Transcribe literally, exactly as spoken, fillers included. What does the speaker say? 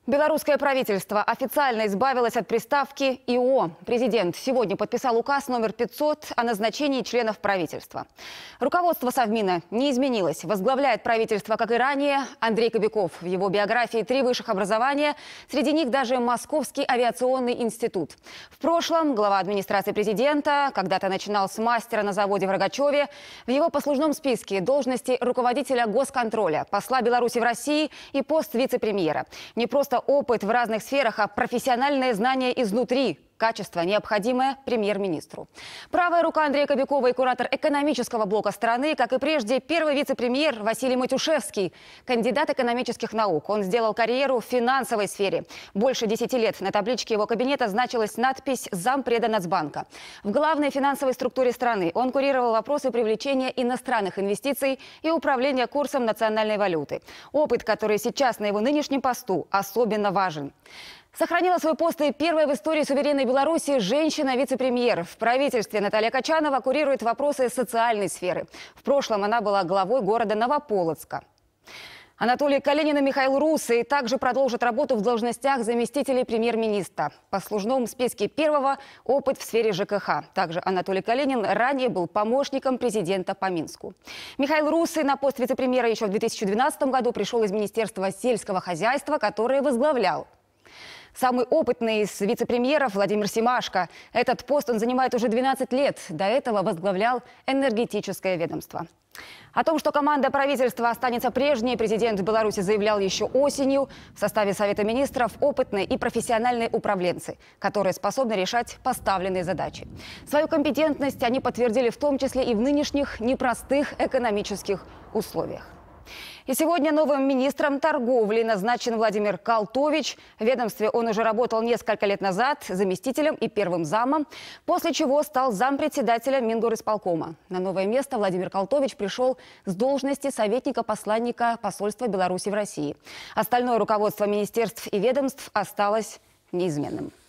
Белорусское правительство официально избавилось от приставки «ИО». Президент сегодня подписал указ номер пятьсот о назначении членов правительства. Руководство Совмина не изменилось. Возглавляет правительство, как и ранее, Андрей Кобяков. В его биографии три высших образования, среди них даже Московский авиационный институт. В прошлом глава администрации президента, когда-то начинал с мастера на заводе в Рогачеве. В его послужном списке должности руководителя госконтроля, посла Беларуси в России и пост вице-премьера. Не просто опыт в разных сферах, а профессиональные знания изнутри. Качество, необходимое премьер-министру. Правая рука Андрея Кобякова и куратор экономического блока страны, как и прежде, первый вице-премьер Василий Матюшевский, кандидат экономических наук. Он сделал карьеру в финансовой сфере. Больше десяти лет на табличке его кабинета значилась надпись «Зампреда Нацбанка». В главной финансовой структуре страны он курировал вопросы привлечения иностранных инвестиций и управления курсом национальной валюты. Опыт, который сейчас на его нынешнем посту, особенно важен. Сохранила свой пост и первая в истории суверенной Беларуси женщина-вице-премьер. В правительстве Наталья Качанова курирует вопросы социальной сферы. В прошлом она была главой города Новополоцка. Анатолий Калинин и Михаил Русы также продолжат работу в должностях заместителей премьер-министра. В послужном списке первого опыт в сфере ЖКХ. Также Анатолий Калинин ранее был помощником президента по Минску. Михаил Русы на пост вице-премьера еще в две тысячи двенадцатом году пришел из Министерства сельского хозяйства, которое возглавлял. Самый опытный из вице-премьеров Владимир Семашко. Этот пост он занимает уже двенадцать лет. До этого возглавлял энергетическое ведомство. О том, что команда правительства останется прежней, президент Беларуси заявлял еще осенью. В составе Совета министров опытные и профессиональные управленцы, которые способны решать поставленные задачи. Свою компетентность они подтвердили в том числе и в нынешних непростых экономических условиях. И сегодня новым министром торговли назначен Владимир Колтович. В ведомстве он уже работал несколько лет назад заместителем и первым замом, после чего стал зампредседателя Мингорисполкома. На новое место Владимир Колтович пришел с должности советника-посланника посольства Беларуси в России. Остальное руководство министерств и ведомств осталось неизменным.